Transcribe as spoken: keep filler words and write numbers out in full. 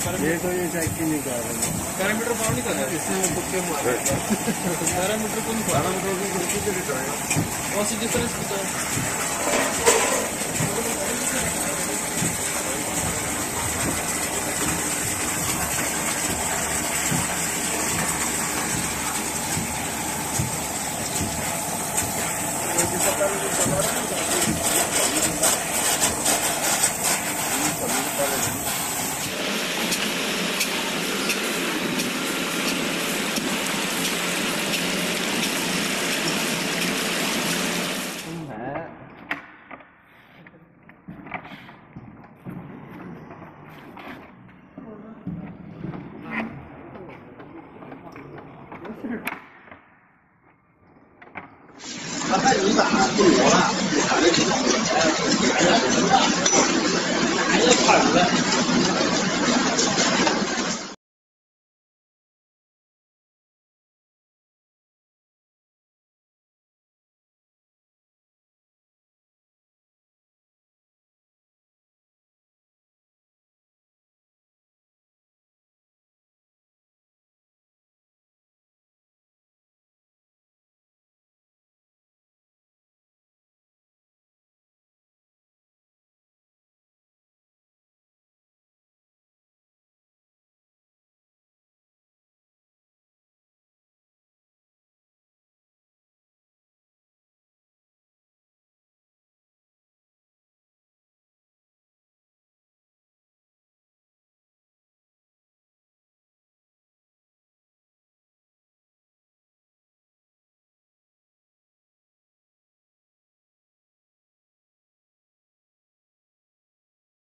ये तो ये चेक ही नहीं कर रहे पैरामीटर पार नहीं कर रहे इसमें तुक्के मारे पैरामीटर को नहीं पैरामीटर और सीधे तरह 他太敏感了，不理我了。